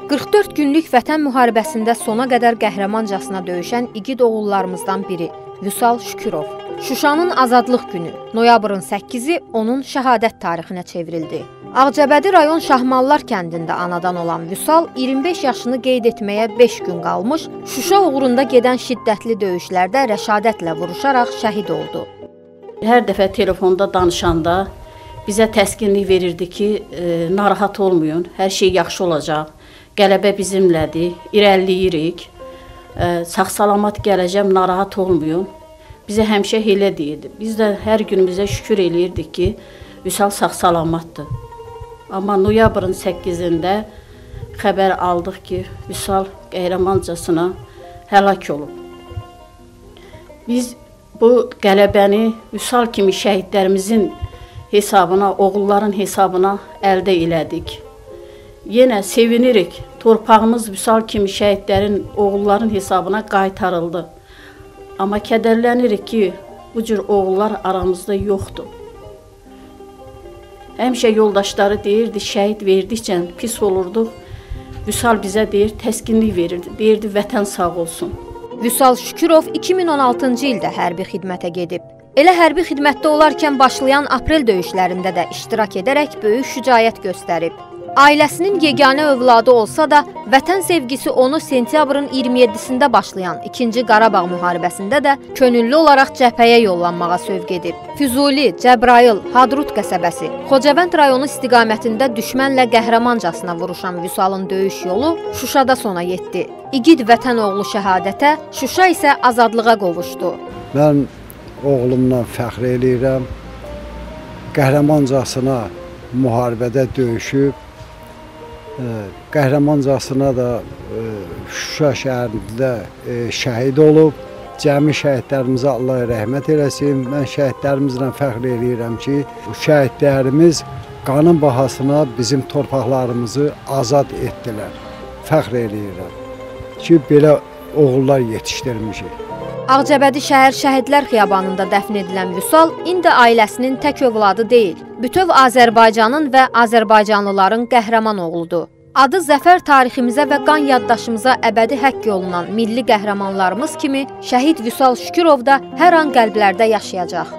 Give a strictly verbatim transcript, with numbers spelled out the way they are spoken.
qırx dörd günlük Vətən müharibəsində sona qədər qəhrəmancasına döyüşən igid oğullarımızdan biri Vüsal Şükürov. Şuşanın azadlıq günü, noyabrın səkkizi onun şəhadət tarixinə çevrildi. Ağcabədi rayon Şahmallar kəndində anadan olan Vüsal iyirmi beş yaşını qeyd etməyə beş gün qalmış, Şuşa uğrunda gedən şiddətli döyüşlərdə rəşadətlə vuruşaraq şəhid oldu. Hər dəfə telefonda danışanda bizə təskinlik verirdi ki, e, narahat olmayın, hər şey yaxşı olacaq, qələbə bizimlədir, irəliləyirik, e, sağ-salamat gələcəm, narahat olmayın. Bizə həmişə elə deyirdi. Biz də hər günümüzə şükür eləyirdik ki, Vüsal sağ-salamatdır. Amma noyabrın səkkizində xəbər aldıq ki, Vüsal qəhrəmancasına həlak olub. Biz bu qələbəni Vüsal kimi şəhidlərimizin hesabına, oğulların hesabına əldə elədik. Yenə sevinirik, torpağımız Vüsal kimi şəhidlərin, oğulların hesabına qaytarıldı. Amma kədərlənirik ki, bu cür oğullar aramızda yoxdur. Həmişə yoldaşları deyirdi, şəhid verdikcə pis olurduq. Vüsal bizə deyir, təskinlik verirdi, deyirdi, vətən sağ olsun. Vüsal Şükürov iki min on altıncı ildə hərbi xidmətə gedib. Elə hərbi xidmətdə olarkən başlayan aprel döyüşlərində də iştirak edərək böyük şücaət göstərib. Ailəsinin yeganə övladı olsa da, vətən sevgisi onu sentyabrın iyirmi yeddisində başlayan ikinci Qarabağ müharibəsində də könüllü olaraq cəbhəyə yollanmağa sövq edib. Füzuli, Cəbrayıl, Hadrut qəsəbəsi, Xocavənd rayonu istiqamətində düşmənlə qəhrəmancasına vuruşan Vüsalın döyüş yolu Şuşada sona yetdi. İgid vətən oğlu şəhadətə, Şuşa isə azadlığa qovuşdu. Mən oğlumla fəxr eləyirəm. Qəhrəmancasına müharibədə döyüşüb, qəhrəmancasına da Şuşa şəhərində şəhid olub. Cəmi şəhidlərimizə Allah rəhmət eləsin. Mən şəhidlərimizlə fəxr eləyirəm ki, şəhidlərimiz qanın bahasına bizim torpaqlarımızı azad etdilər. Fəxr eləyirəm ki, belə oğullar yetişdirmişik. Ağcabədi şəhər Şəhidlər Xiyabanında dəfn edilən Vüsal indi ailəsinin tək övladı deyil, bütöv Azərbaycanın və Azərbaycanlıların qəhrəman oğludur. Adı zəfər tariximizə və qan yaddaşımıza əbədi həkk olunan milli qəhrəmanlarımız kimi şəhid Vüsal Şükürov da hər an qəlblərdə yaşayacaq.